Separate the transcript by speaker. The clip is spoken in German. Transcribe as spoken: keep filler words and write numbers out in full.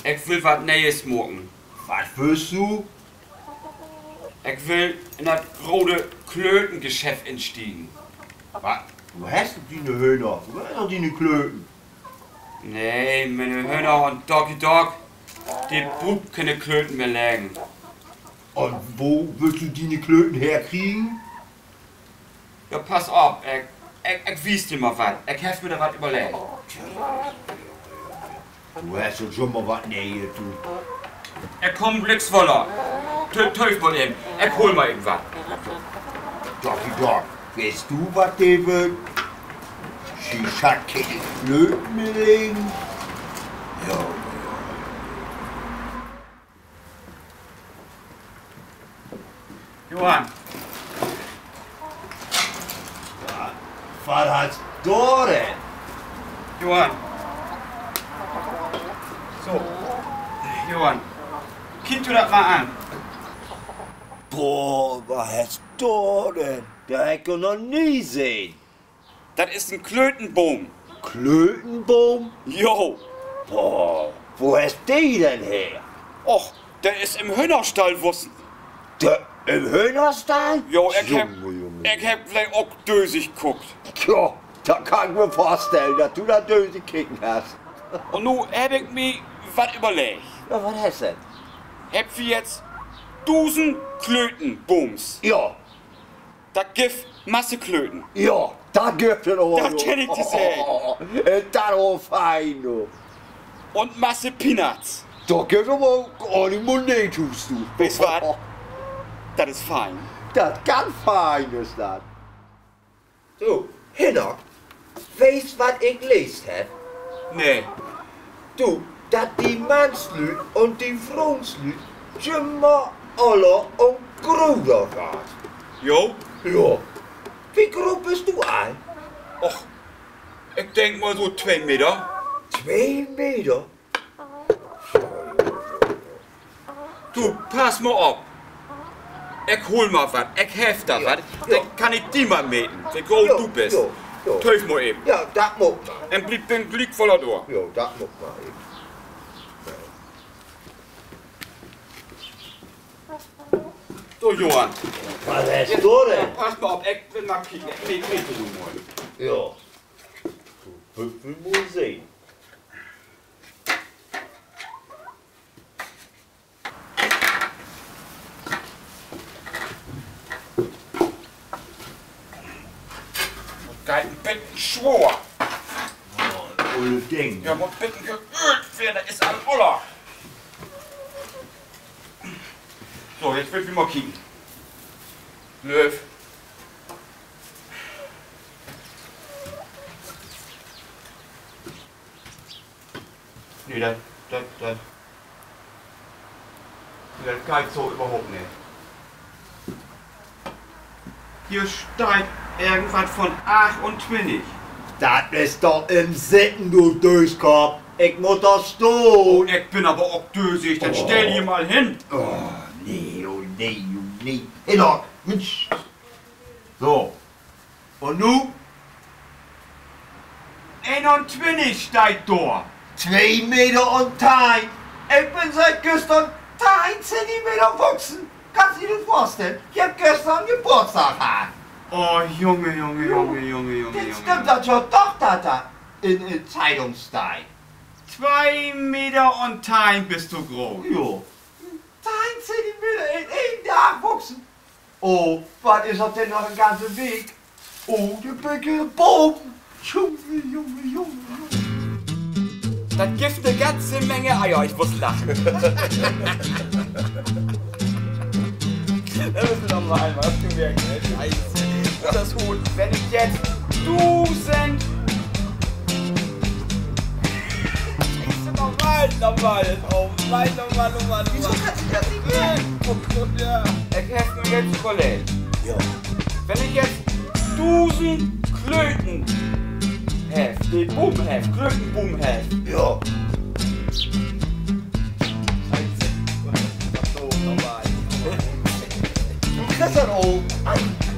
Speaker 1: Ich will was Neues smoken.
Speaker 2: Was willst du?
Speaker 1: Ich will in das rote Klötengeschäft entstiegen.
Speaker 2: Was? Du hast doch deine Hühner. Du hast doch deine Klöten.
Speaker 1: Nee, meine Hühner und Doggy Dog, die braucht keine Klöten mehr legen.
Speaker 2: Und wo willst du deine Klöten herkriegen?
Speaker 1: Ja, pass auf, ich, ich, ich wies dir mal was. Ich hab mir da was überlegt.
Speaker 2: Du hast doch schon mal was Neues, du.
Speaker 1: Er kommt Blitzwoller. Töf mal eben. Ich hol mal eben was.
Speaker 2: Doggy Dog, weißt du, was der will? Sie hat keine Klöten mehr legen. Ja,
Speaker 1: Johann,
Speaker 2: was hast du denn?
Speaker 1: Johann. So, Johann, kick du das mal an.
Speaker 2: Boah, was hast du denn? Der hab ich noch nie gesehen.
Speaker 1: Das ist ein Klötenboom.
Speaker 2: Klötenboom?
Speaker 1: Jo.
Speaker 2: Boah, wo hast du die denn her?
Speaker 1: Och, der ist im Hühnerstall wussen.
Speaker 2: Der im Hühnerstall?
Speaker 1: Jo, ich hab,
Speaker 2: Junge, Junge.
Speaker 1: ich hab vielleicht auch dösig geguckt.
Speaker 2: Ja, da kann ich mir vorstellen, dass du da Döse kicken hast.
Speaker 1: Und nu hab ich mir was überlegt.
Speaker 2: Ja, was hast du denn?
Speaker 1: Hab wir jetzt Dusen Klötenbooms.
Speaker 2: Ja,
Speaker 1: Da gibt Masse Klöten.
Speaker 2: ja, da gibt es auch.
Speaker 1: Das kenn ich gesehen.
Speaker 2: Oh, äh, das ist fein, du.
Speaker 1: Und Masse Peanuts.
Speaker 2: Da gibt es aber auch die Monetus, du.
Speaker 1: Weißt du was? Das ist fein.
Speaker 2: Das ist ganz fein, ist das. Du, Hinner, weißt was ich gelesen hab?
Speaker 1: Nee.
Speaker 2: Du, dass die Mannslüt und die Frauenslüt immer alle um Gruder geht.
Speaker 1: Jo?
Speaker 2: Ja. Wie groß bist du all?
Speaker 1: Och, ich denk mal so zwei Meter.
Speaker 2: Zwei Meter?
Speaker 1: Du, pass mal auf. Ich hol mal was. Ich hef da
Speaker 2: Ja,
Speaker 1: was.
Speaker 2: ja.
Speaker 1: Dann kann ich die mal meten. Wie groß
Speaker 2: Ja,
Speaker 1: du bist.
Speaker 2: ja, ja.
Speaker 1: Töf mal eben.
Speaker 2: Ja, das muss man.
Speaker 1: Dann blieb den Blick voller durch.
Speaker 2: Ja, das muss man eben.
Speaker 1: So, Johann.
Speaker 2: Was hast du denn?
Speaker 1: Pass mal auf, ich will mal kicken. Nee, nee, du mal.
Speaker 2: Ja. Du Hüpfen muss sehen.
Speaker 1: Geil, ein bisschen schwor.
Speaker 2: Oh, olle Ding.
Speaker 1: Ja, muss bitte geölt werden, das ist ein Oller. So, jetzt will ich mal kicken. Löw. Nee, das, das, das. Das kann ich so überhaupt nicht. Hier steigt irgendwas von achtundzwanzig.
Speaker 2: Das ist doch im Sitten, du Durchkopf. Ich muss das tun.
Speaker 1: Ich bin aber auch dösig, dann stell die mal hin.
Speaker 2: Oh, nee, oh, nee, oh, nee. Hinnock, Mensch. So. Und nu?
Speaker 1: einundzwanzig steigt da.
Speaker 2: Zwei Meter und Teil. Ich bin seit gestern drei Zentimeter gewachsen. Kannst du dir das vorstellen? Ich hab gestern Geburtstag gehabt.
Speaker 1: Oh, Junge, Junge, Junge, Junge, Junge,
Speaker 2: Jetzt
Speaker 1: Junge.
Speaker 2: stimmt das schon doch, da, da. In, in Zeitungsteil.
Speaker 1: Zwei Meter und Time bist du groß.
Speaker 2: Jo. Drei Zentimeter in einem Tag wachsen. Oh, was ist das denn noch ein ganzer Weg? Oh, der Bäcke Baum. Junge, Junge, Junge, Junge.
Speaker 1: Das gibt eine ganze Menge Eier, ich muss lachen. Das ist normal, was du merkst, ne? Scheiße. Das Huhn, wenn ich jetzt Dusend. Normal, normal, oh mein, normal, normal, normal. Wieso kannst du das nicht merken? Oh Gott, ja. Ich hab mir jetzt überlegt.
Speaker 2: Ja.
Speaker 1: Wenn ich jetzt Dusen Klöten hef, den Boom hef, Klötenboom hef.
Speaker 2: Ja.
Speaker 1: Scheiße. Das ist so normal.
Speaker 2: Du kriegst das auch. Ein